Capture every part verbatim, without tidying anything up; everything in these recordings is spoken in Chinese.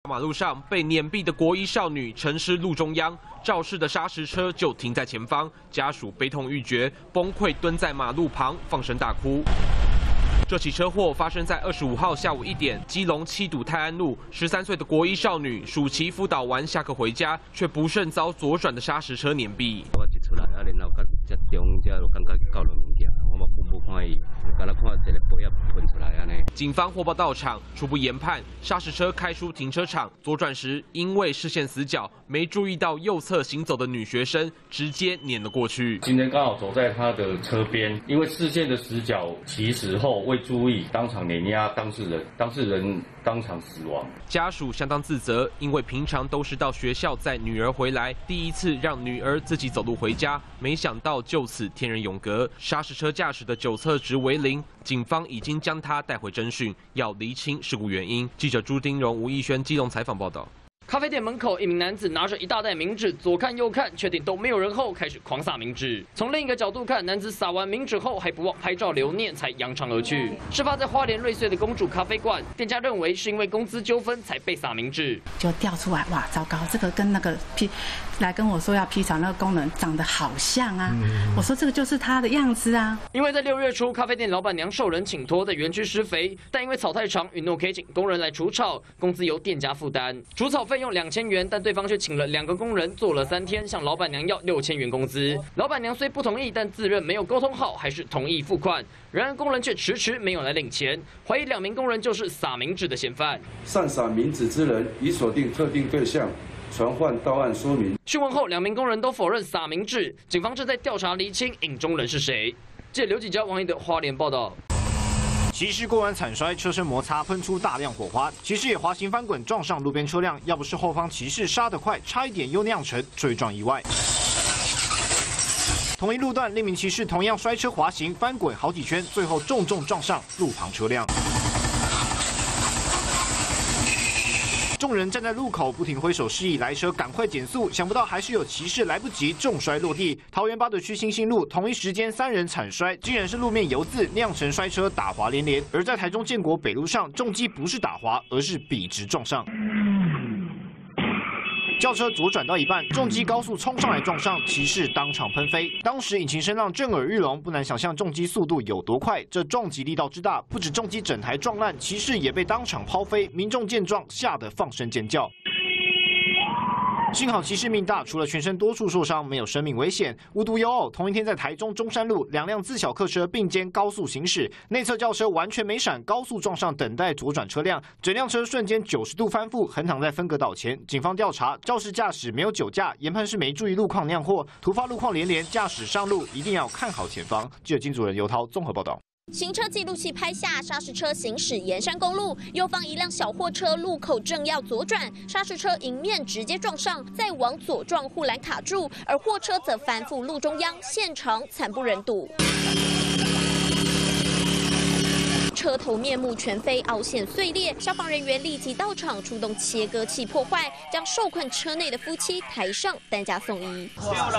马路上被碾毙的国一少女沉尸路中央，肇事的砂石车就停在前方，家属悲痛欲绝，崩溃蹲在马路旁放声大哭。 这起车祸发生在二十五号下午一点，基隆七堵泰安路，十三岁的国一少女暑期辅导完下课回家，却不慎遭左转的砂石车碾毙。 我一出来，啊，然后到这中，这就感觉到了物件，我嘛不不看伊，就敢若看一个杯啊喷出来安尼。 警方获报到场，初步研判，砂石车开出停车场，左转时因为视线死角，没注意到右侧行走的女学生，直接碾了过去。 今天刚好走在她的车边，因为视线的死角起始后未 注意，当场碾压当事人，当事人当场死亡。 家属相当自责，因为平常都是到学校载女儿回来，第一次让女儿自己走路回家，没想到就此天人永隔。砂石车驾驶的酒测值为零，警方已经将他带回侦讯，要厘清事故原因。记者朱丁荣、吴义轩基隆采访报道。 咖啡店门口，一名男子拿着一大袋冥纸，左看右看，确定都没有人后，开始狂撒冥纸。从另一个角度看，男子撒完冥纸后，还不忘拍照留念，才扬长而去。事发在花莲瑞穗的公主咖啡馆，店家认为是因为工资纠纷才被撒冥纸， 就调出来，哇，糟糕，这个跟那个批来跟我说要批草那个工人长得好像啊。嗯、我说这个就是他的样子啊。 因为在六月初，咖啡店老板娘受人请托在园区施肥，但因为草太长，允诺可以请工人来除草，工资由店家负担，除草费用两千元，但对方却请了两个工人做了三天，向老板娘要六千元工资。老板娘虽不同意，但自认没有沟通好，还是同意付款。然而工人却迟迟没有来领钱，怀疑两名工人就是撒冥纸的嫌犯。 擅撒冥纸之人，已锁定特定对象，传唤到案说明。 讯问后，两名工人都否认撒冥纸，警方正在调查厘清影中人是谁。记者刘启娇、王一德花莲报道。 骑士过弯惨摔，车身摩擦，喷出大量火花。骑士也滑行翻滚，撞上路边车辆。要不是后方骑士刹得快，差一点又酿成追撞意外。同一路段，另一名骑士同样摔车滑行翻滚好几圈，最后重重撞上路旁车辆。 众人站在路口，不停挥手示意来车赶快减速，想不到还是有骑士来不及，重摔落地。桃园八德区新兴路同一时间三人惨摔，竟然是路面油渍酿成摔车打滑连连。而在台中建国北路上，重机不是打滑，而是笔直撞上。 轿车左转到一半，重机高速冲上来撞上，骑士当场喷飞。当时引擎声浪震耳欲聋，不难想象重机速度有多快。这撞击力道之大，不止重机整台撞烂，骑士也被当场抛飞。民众见状，吓得放声尖叫。 幸好骑士命大，除了全身多处受伤，没有生命危险。无独有偶，同一天在台中中山路，两辆自小客车并肩高速行驶，内侧轿车完全没闪，高速撞上等待左转车辆，整辆车瞬间九十度翻覆，横躺在分隔岛前。警方调查，肇事驾驶没有酒驾，研判是没注意路况酿祸。突发路况连连，驾驶上路一定要看好前方。记者金主任尤涛综合报道。 行车记录器拍下砂石车行驶沿山公路，右方一辆小货车路口正要左转，砂石车迎面直接撞上，再往左撞护栏卡住，而货车则翻覆路中央，现场惨不忍睹。 车头面目全非，凹陷碎裂，消防人员立即到场，出动切割器破坏，将受困车内的夫妻抬上担架送医。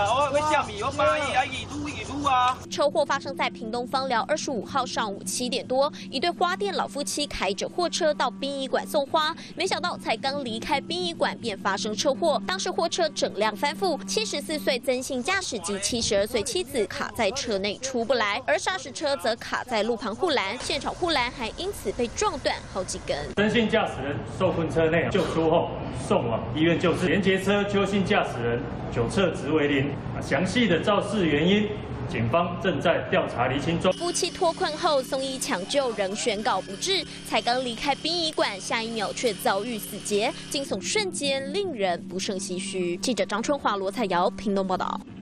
车祸发生在屏东枋寮二十五号上午七点多，一对花店老夫妻开着货车到殡仪馆送花，没想到才刚离开殡仪馆便发生车祸，当时货车整辆翻覆，七十四岁曾姓驾驶及七十二岁妻子卡在车内出不来，而砂石车则卡在路旁护栏，现场护栏 还因此被撞断好几根。 曾姓驾驶人受困车内救出后送往医院救治，连结车邱姓驾驶人酒测值为零。详细的肇事原因，警方正在调查厘清中。 夫妻脱困后送医抢救，仍宣告不治。才刚离开殡仪馆，下一秒却遭遇死劫，惊悚瞬间令人不胜唏嘘。记者张春华、罗彩瑶屏东报道。